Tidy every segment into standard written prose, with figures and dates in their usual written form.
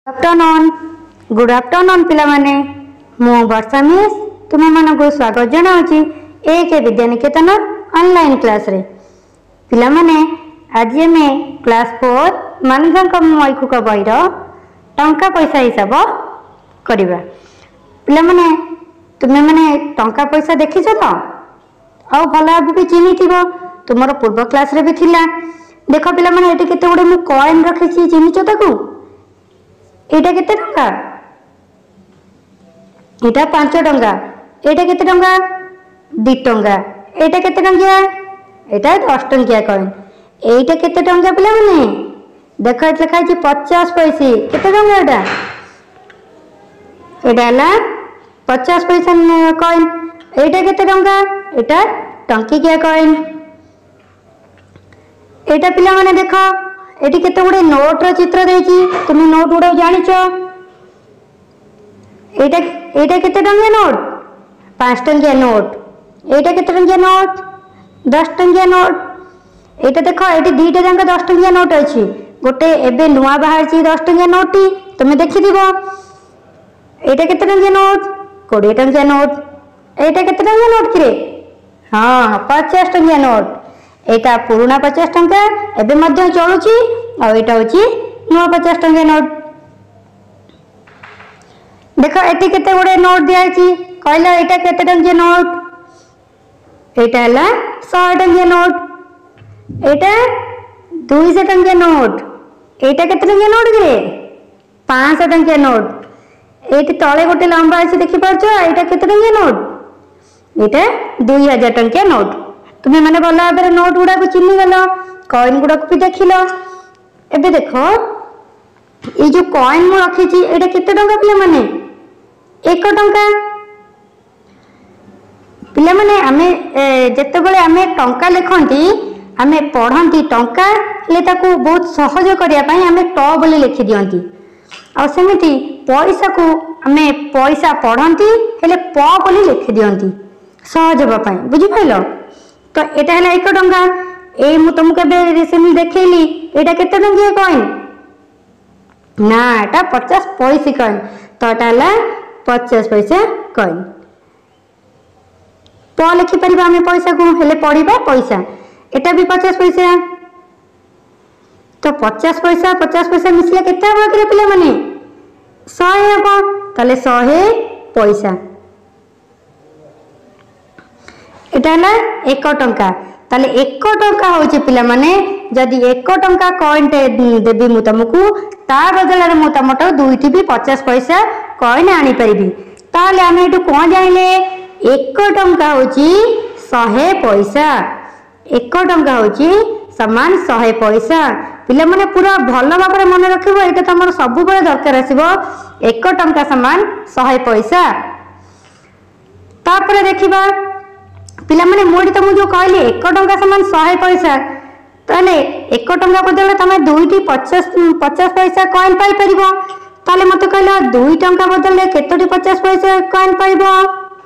Afternoon good afternoon पिला माने मु वर्षा मिस तुम्हें मन को स्वागत जनाऊँगी एक विद्यानिकेतन ऑनलाइन क्लास रे पिला माने आज आमे क्लास 4 मानव मौखिक बईर टंका पैसा हिसाब करिबा। पिला माने तुम्हें माने टंका पैसा देखिछ तो आउ भल भाव भी चिन्ह तुम पूर्व क्लास रे भी थिला। देख पिला माने एटी केते गुडे मु कॉइन रखिछि चिन्हिछ ताकू एटा केते टंका एटा 5 टंका एटा केते टंका 2 टंका एटा केते टंका एटा 10 टंकिया कॉइन एटा केते टंका पिला माने देख लिखा है 50 पैसे केते टंका एटा हला 50 पैसा कॉइन एटा केते टंका एटा टंकिया कॉइन एटा पिला माने देख एटी केते गुडे नोट रो चित्र देछि तुम नोट गुडा जानिछ एटा एटा केते टंकिया नोट 5 टंकिया नोट एटा केते टंकिया नोट 10 टंकिया नोट एटा देखो एटी दीटा जांका 10 टंकिया नोट अछि गोटे एबे नुआ बाहर छी 10 टंकिया नोटटी तुम देखि दिबो एटा केते टंकिया नोट 20 टंकिया नोट एटा केते टंकिया नोट किरे हां 50 टंकिया नोट एटा पुराना 50 टंका एबे मध्य चलुची आ एटा होची नुआ 50 टंका नोट। देखो एटी केते गुडे नोट दिया छी कहला एटा केते टंका नोट एटा हला 100 टंका नोट एटा 200 टंका नोट एटा केते टंका नोट रे 500 टंका नोट एटी तळे गोटे लंबा अछि देखि परछो एटा केते टंका नोट एटा 2000 टंका नोट। तुम्हें माने भला भाव नोट गुडा को चिन्ह गल कॉइन गुडा को भी देखिल एबे देखो ये जो कॉइन मु रखी छी एटा केते टंका पिला माने 1 टंका पिला माने आमे जत्ते बेले आमे टंका लिखंती आमे पढ़ंती टंका ले ताको बहुत सहज करिया पई आमे ट बोली लिखि दियंती आ सेमिति पैसा को आमे पैसा पढ़ंती हेले प बोली लिखि दियंती सहज होबा पई बुझि पाइलो। तो एटा हला 1 टंका ए मु तुमके रिसेंटली देखैली एटा केते टंका कॉइन ना एटा 50 पैसे कॉइन तो एटा हला 50 पैसा कॉइन प लिखि परिबा हम पैसा को हेले पढिबा पैसा एटा भी 50 पैसा तो 50 पैसा मिसले केते हो कि पिला माने 100 हो ताले 100 पैसा एटा हला 1 टंका ताले 1 टंका होची पिला माने जदी 1 टंका कॉइन टे देबी मु तुमको ता बदल रे मु तमटो दुईटी भी 50 पैसा कॉइन आनी परिबी ताले हमें एटू कोन जानिले 1 टंका होची 100 पैसा 1 टंका होची समान 100 पैसा पिला माने पूरा भलो भाबरे मन रखिबो एटा तमर सब बेले दरकार आसीबो 1 टंका समान 100 पैसा। तापर देखिबा पिला माने मोडी तुम जो कहली 1 टंका समान 100 पैसा ताले 1 टंका बदले तमे दुईटी 50 पैसा कॉइन पाई परिबो ताले मते कहला 2 टंका बदले केतोटी 50 पैसा कॉइन पाइबो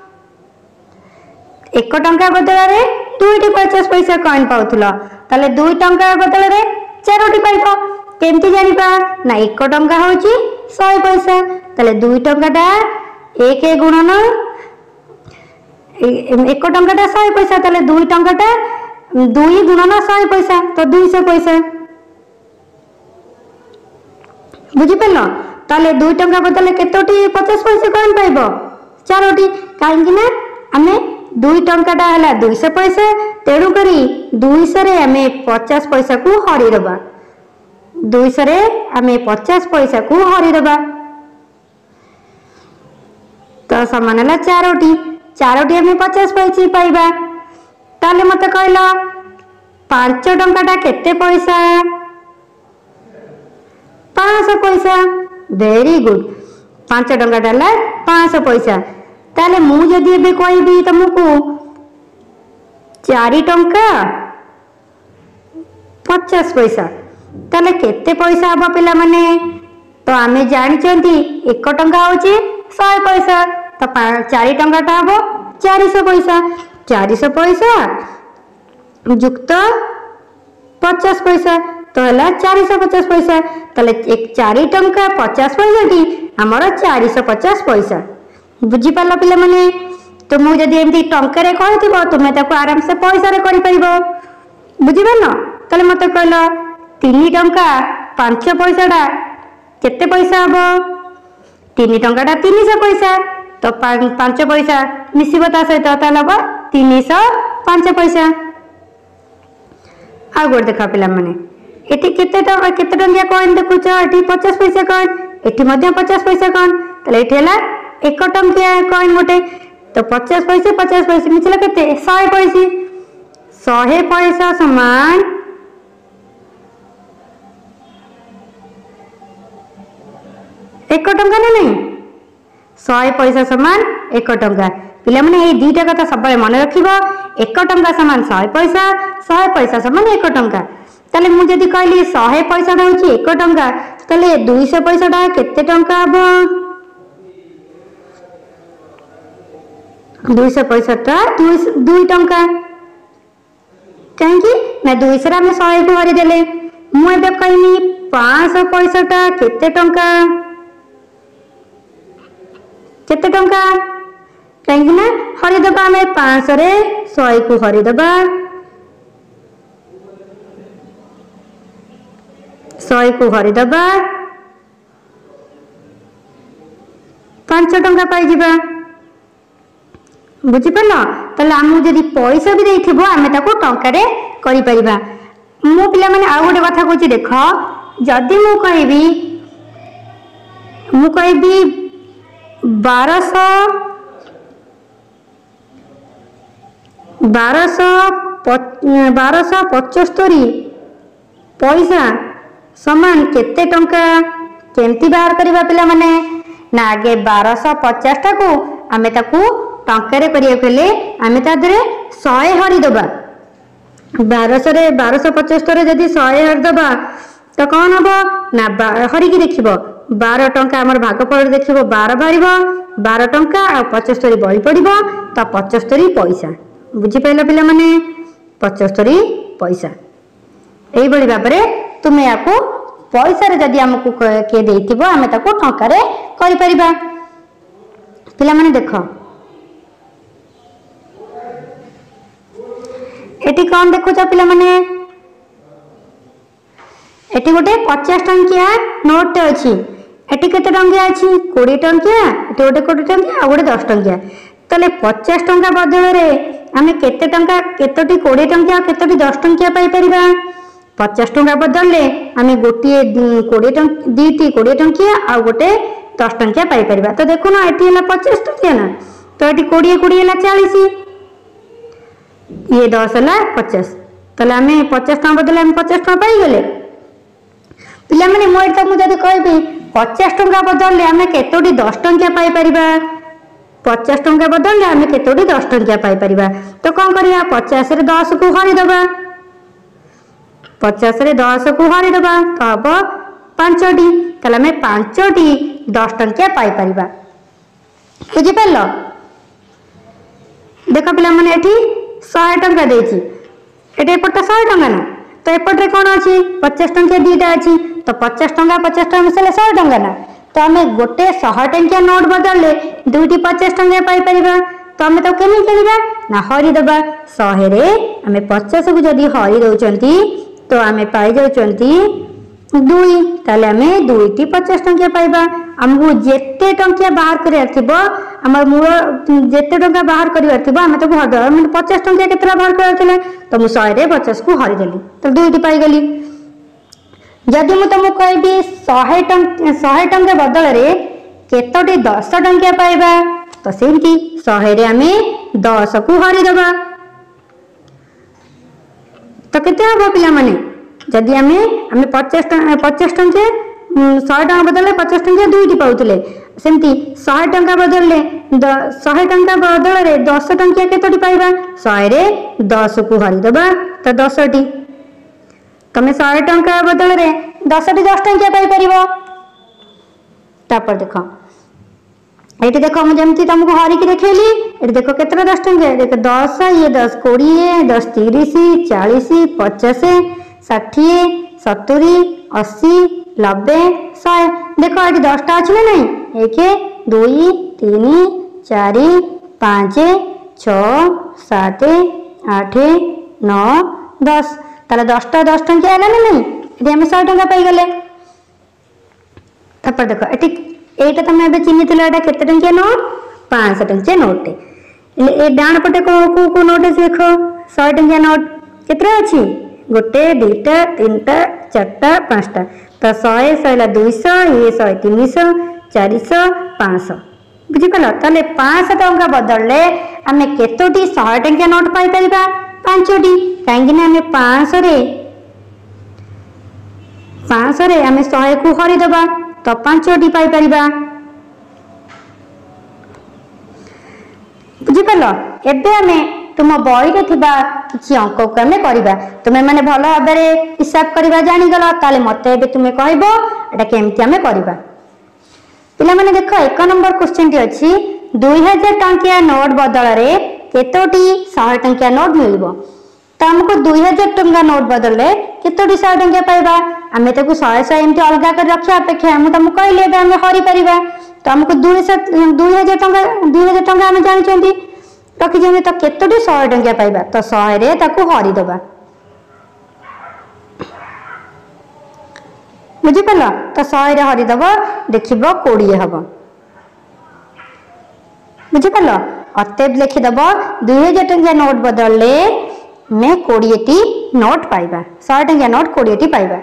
1 टंका बदले रे दुईटी 50 पैसा कॉइन पाउथलो ताले 2 टंका बदले रे चारोटी पाइबो केमती जानिबा ना 1 टंका होची 100 पैसा ताले 2 टंकाटा 1 गुणन 1 टंकाटा 100 पैसा ताले 2 टंकाटा 2 गुणन 100 पैसा तो 200 पैसा बुझि पेलो ताले 2 टंका बदले केतोटी 50 पैसा कॉइन पाइबो चारोटी काहेकि ना हमें 2 टंकाटा हला 200 पैसा तेडु करी 200 रे हमें 50 पैसा को हरि दबा 200 रे हमें 50 पैसा को हरि दबा तो समान हला चारोटी हमें 50 पैसे पाइबा ताले मते कहला 5 टंकाटा केते पैसा 500 पैसा वेरी गुड 5 टंकाटा हला 500 पैसा ताले मु जदी एबे कहबी तुमको 4 टंका 50 पैसा ताले केते पैसा हबो पिला माने तो आमे जानि चंती 1 टंका होची 100 पैसा तो 4 टंकाटा हबो 400 पैसा 400 पैसा युक्त 50 पैसा तो है 450 पैसा। ताले 4 टंका 50 पैसा टी आमर 450 पैसा। बुझीपार पिला माने? तो मुझे एमती टंकार कहथिबो तुमे ताको आराम से पैसा रे करि परिबो। बुझीपार? ताले मते कहल 3 टंका 5 पैसा केते पैसा हबो? 3 टंका 300 पैसा। तो 5 पैसा मिसिबो ता सहित ताले हबो 305 पैसा। आ गोट देखा पिला माने एटी केते टंकिया कॉइन देखुछ? एटी 50 पैसा कॉइन, एटी मध्य 50 पैसा कॉइन। ताले एटी हला 1 टंकिया कॉइन गोटे। तो 50 पैसा मिसिला केते? 100 पैसा। 100 पैसा समान 1 टंका ना नहीं? 100 पैसा समान 1 टंका। पिला माने ए दुईटा कथा सब मन रखिबो। 1 टंका समान 100 पैसा, 100 पैसा समान 1 टंका। ताले मु जदी कहली 100 पैसा होची 1 टंका, ताले 200 पैसा टा केते टंका हबो? 200 पैसा टा 2 टंका। कहीं ना 200 रा में 100 को हरि देले। मु एबे कहनी 500 पैसा टा केते टंका? केते टंका? कहीं ना हरि दबा हमें 500 रे 100 को हरि दबा। 100 को हरि दबा 5 टंका पाई जिबा। बुझी पड़लो? ताले आमु जदी पैसा भी देइथिबो आमे ताको टंका रे करि परिबा। मु पिला माने आ गोटे कथा कहूची देख, जदी मु कहबी 1275 पैसा समान केते टंका? केमती बाहर करबा पिला माने? ना आगे 1250 टा को आमे ताकू टंका रे करिया फेले आमे ता दरे 100 हरि दबा। 1275 जदि 100 हरि दबा तो कौन हबो ना हरि की देखिबो 12 टंका हमर भागफल देखिबो 12 बारिबो 12 टंका आ 75 बळी पड़िबो तो 75 पैसा। बुझी पाइला पिला माने? 75 पैसा। एई बळी बाबरे तुमे याको पैसा रे जदि हमकु के देइथिबो आमे ताको टंका रे करि परिबा। पिला माने देखो एटी कौन देखुछ पिला माने? एटी गोटे 50 टंकिया नोट अछि। एटी केते टंकिया अछि? 20 टंकिया। एटी गोटे 20 टंकिया आ गोटे 10 टंकिया। तले 50 टंका बदल रे आमे केते टंका केतोटी 20 टंकिया केतोटी 10 टंकिया पाई परिबा? 50 टंका बदल ले आमे गोटे 20 टंकिया दीटी 20 टंकिया आ गोटे 10 टंकिया पाई परिबा। तो देखो ना एटी हला 50 टंकिया ना, तो एटी 20 हला 40, ये 10 हला 50। तले आमे 50 टंका बदले आमे 50 टंका पाई गले। पिला माने मु एटा मु जदी कहबी 50 टंका बदल ले आमे केतोटी 10 टंकिया पाई परिबा? 50 टंका बदल ले आमे केतोटी 10 टंकिया पाई परिबा? तो कोन करिया 50 रे 10 को हरि दबा। 50 रे 10 को हरि दबा तो हबो 5टी। तले आमे 5टी 10 टंकिया पाई परिबा। बुझी परलो? देखो पिला माने एठी 100 टंका देछि। एटे एपटा 100 टंका ना, तो एपट रे कोन अछि 50 टंकिया दीटा अछि। तो 50 टंका मिसले 100 टंका ना, तो आमे गोटे 100 टंकिया नोट बदल ले दुईटी 50 टंकिया पाई परिबा। तो आमे तो केमि करिबा ना हरि दबा। 100 रे आमे 50 को जदी हरि दउचंती तो आमे पाई जाउचंती 2। ताले आमे दुईटी 50 टंकिया पाइबा। हमहु जेते टंकिया बाहर करियार थिबो हमर मूल जेते टंका बाहर करियार थिबो आमे तो हर दबा। माने 50 टंकिया केतरा बाहर करियार थिले तो मु 100 रे 50 को हरि देली तो दुईटी पाई गली। जदि मु तुमको कहबी 100 टंका बदल रे केतोटी 10 टंकिया पाइबा तो सेमती 100 रे आमे 10 को हरि दबा। तो केते हबो पिला माने? जदि आमे 50 टंकिया 100 टंका बदल 50 टंकिया दुईटी पाउतले, सेमती 100 टंका बदल 100 टंका बदल रे 10 टंकिया केतोटी पाइबा? 100 रे 10 को हरि दबा तो 10टी। तमे 100 टंका बदल रे 10टी 10 टंकिया पाई परिबो। तापर देखो एटी देखो मु जेमती तुमको हरि की देखेली। एटी देखो केतरा 10 टंकिया देखो 10 ये 10 20 10 30 40 50 60 70 80 90 100 देख ये 10टा अच्छी ना नहीं 1 2 3 4 5 6 7 8 9 10 ताले 10टा 10 टंकिया है ना नहीं ये आम 100 टंका पाईगले तापर देख एटा तुम ए चिन्ह के टंकिया नोट 500 टंकिया नोट ए डाण पटे को नोट अच्छे देख 100 टंकिया नोट केतरा अच्छी 1 2 3 4 5टा तो 100 100 200 ये 100 300 400 500 बुझीपाल ताले 500 टंका बदलले आम केतोटी 100 टंकिया नोट पाई परिबा 5टी कहीं आम 500 रे आम 100 को हरिदबा तो 5टी पाई परिबा बुझीपाल एबे आम तुम बही रे थिबा किछि अंक को आम करबा तुमे माने भल भाव हिसाब करबा जानि गलो ताले मते एबे तुमे कहबो एटा केमति आम करबा पिला माने देखो 1 नंबर क्वेश्चन टी अछि 2000 टंकिया नोट बदल रे केतोटी 100 टंकिया नोट मिलबो तो हमको 2000 टंका नोट बदलले केतोटी 100 टंकिया पाइबा आमे ताको 100 100 एमती अलगा कर रखिया अपेक्षा हम तुमको कहले एबे हम हरि परिबा तो हमको 2000 टंका हम जानि चंती रखि जेमे तो केतोटी 100 टंकिया पाइबा तो 100 रे ताको हरि दबा बुझी पाल तो 100 रे हरि दबा देखिबो 20 हबो बुझी पाल अतएव लिखि दबो 2000 टंकिया नोट बदलले मैं 20टी नोट पाइबा 100 टंकिया नोट 20टी पाइबा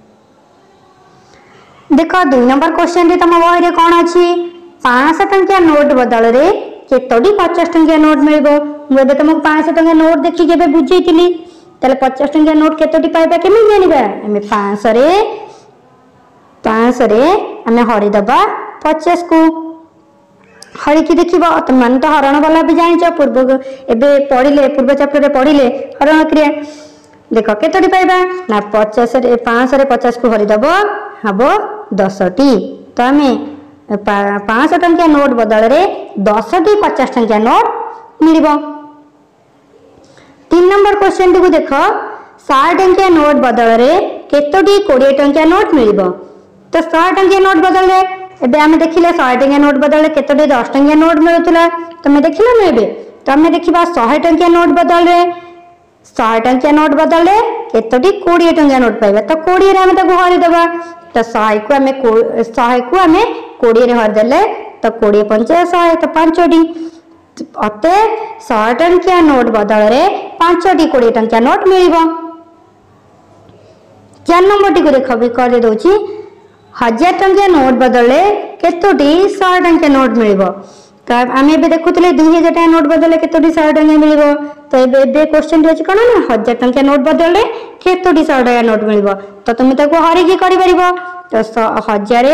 देखो 2 नंबर क्वेश्चन रे तम बही रे कोन अछि 500 टंकिया नोट बदल रे केतोटी 50 टंकिया नोट मिलबो मुबे तुमको 500 टंकिया नोट देखि जेबे बुझैतिली तले 50 टंकिया नोट केतोटी पाइबा केमि जानिबा हमें 500 रे हमें हरि दबा 50 को हरि की देखिबो तुम मन तो हरण वाला भी जानिछ पूर्व एबे पढिले पूर्व चैप्टर रे पढिले हरण क्रिया देखो केतोटी पाइबा ना 50 रे 500 रे 50 को हरि दबो हबो 10टी तो हमें 500 टंकिया नोट बदल रे 10टी 50 टंकिया नोट मिलिबो 3 नंबर क्वेश्चन टी को देखो 100 टंकिया नोट बदल रे केतोटी 20 टंकिया नोट मिलिबो तो 100 टंकिया नोट बदल रे एबे हमें देखिले 100 टंकिया नोट बदल केतोटी 10 टंकिया नोट मिलुतला तमे देखिलो न एबे तो हमें देखिबा 100 टंकिया नोट बदल रे 100 टंकिया नोट बदल रे केतोटी 20 टंकिया नोट पाइबा तो 20 रे हमें ताको हरि दबा तो 100 को हमें 20 रे हरि देले तो 20 5 100 तो 5टी अते 100 टंकिया नोट बदल रे 5टी 20 टंकिया नोट मिलिबो 4 नंबर टी को देखो भी कर दोची 1000 टंकिया नोट बदलले केतोटी 100 टंकिया नोट मिलिबो तो आम ए देखुले 2000 टंकिया नोट बदलले केतोटी 100 टंकिया मिलिबो तो ए क्वेश्चन टी अछि कोन ना 1000 टंकिया नोट बदलले केतोटी 100 टंकिया नोट मिलिबो तो तुम ताको हरि की करि परिबो तो 1000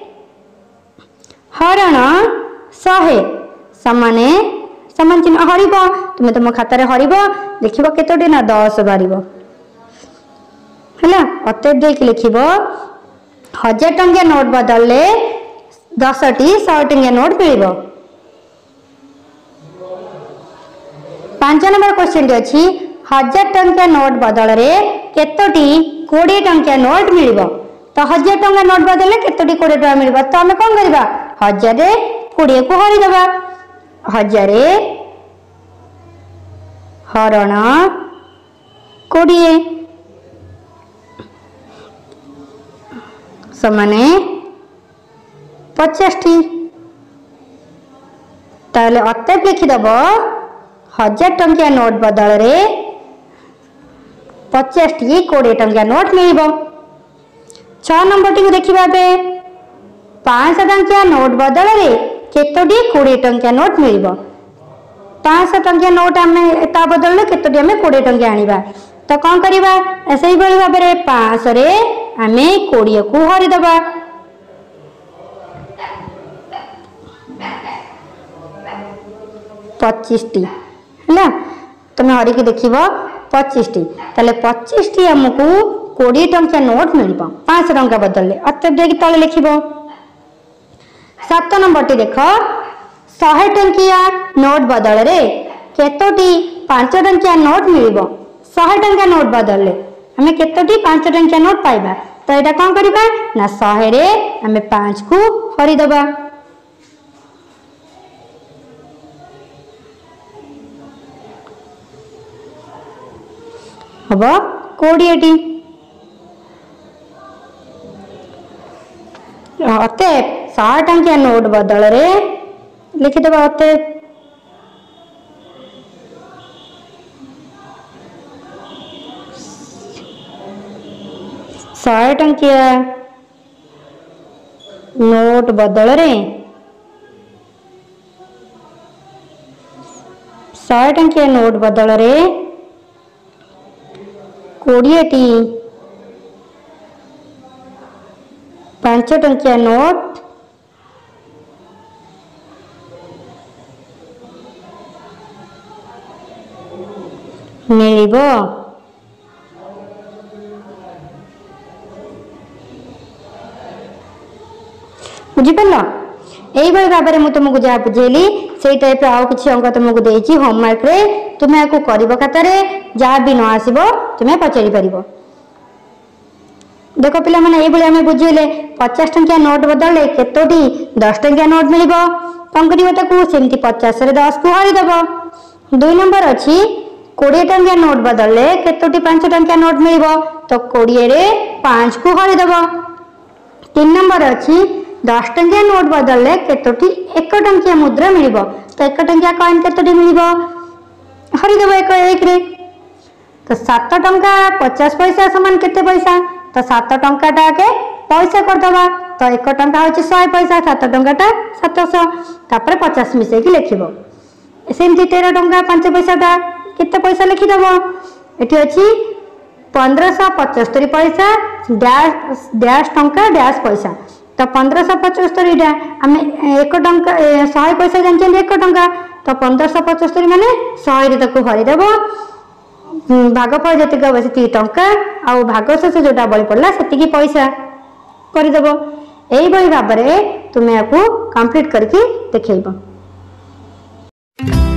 हरण 100 समाने समान चिन्ह हरिबो तुम तुम खाता रे हरिबो देखिबो केतोटी ना 10 बारिबो हला अतएव देख लिखिबो 1000 टंकिया नोट बदलले 10टी 100 टंकिया नोट मिलिबो 5 नंबर क्वेश्चन टी अछि 1000 टंकिया नोट बदल रे केतोटी 20 टंकिया नोट मिलिबो तो 1000 टंका नोट बदलले केतोटी 20 टंका मिलिबो तो हमें कोन करबा 1000 रे 20 को हरि दबा 1000 हरण 20 समाने 50टी ताले अतएव लिखिदब 1000 टंकिया नोट बदल रे 50टी 20 टंकिया नोट मिलिबो 6 नंबर टी को देखिबा बे 500 टंकिया नोट बदल रे केतोटी 20 टंकिया नोट मिलिबो 500 टंकिया नोट आमे ता बदल रे केतोटी आमे 20 टंकिया आनिबा तो कौन करिबा ऐसे ही बड़ी भाव रे 500 रे आमे 20 को हरि दबा 25टी है तुम हरि की देखिबो 25टी ताले 25टी हमको 20 टंकिया नोट मिलिबो 500 टंका बदलले अतएव देखि तले लिखिबो 7 नंबर टी देखो 100 टंकिया नोट बदल रे केतोटी 5 टंकिया नोट मिलिबो 100 टंका नोट बदलले आम केतोटी 5 टंकिया नोट पाइबा तो यहाँ कौन करवा ना 100 रे आम 5 को हरिदबा हम 20टी अतएव 100 टंकिया नोट बदल रे लिखिदबा अतएव 100 टंकिया नोट बदल रे 100 टंकिया नोट बदल रे 20टी 5 टंकिया नोट मिलिबो। बुझिपार यही भाव में तुमको जहाँ बुझेली से टाइप आउ कि अंक तुमको देती होमवर्क रे तुम्हें आपको कर खातार जहाँ भी न आसब तुम्हें पचारि पार। देख पिला माने ये आम बुझेले 50 टंकिया नोट बदल केतोटी 10 टंकिया नोट मिल कौन करमती 50 रे 10 को हरिदब। 2 नंबर अच्छी 20 टंकिया नोट बदल केतोटी 5 टंकिया नोट मिल तो 20 रे 5 को हरिदब। 3 नंबर अच्छी 10 टंकिया नोट बदल केतोटी 1 टंकिया मुद्रा मिल तो 1 टंकिया कॉइन केतोटी मिल हरिदब 1 रे तो 7 टंका 50 पैसा समान केते पैसा तो 7 टंका के पैसा करदबा तो 1 टंका होची 100 पैसा 7 टंका 700 तापर 50 मिसेक लिखिबो सेमती 13 टंका 5 पैसा केते पैसा लिखिदब एठी अछि 1575 पैसा डैश टंका डैश पैसा तो 1575 आम 1 टंका 100 पैसा जानते 1 टंका तो 1575 माने 100 रे हरिदेव भागफल जी हम से टंका आउ भागशेष जोटा बड़ी पड़ा से पैसा करदेव। यही भाव में तुम्हें आपको कंप्लीट करके देखब।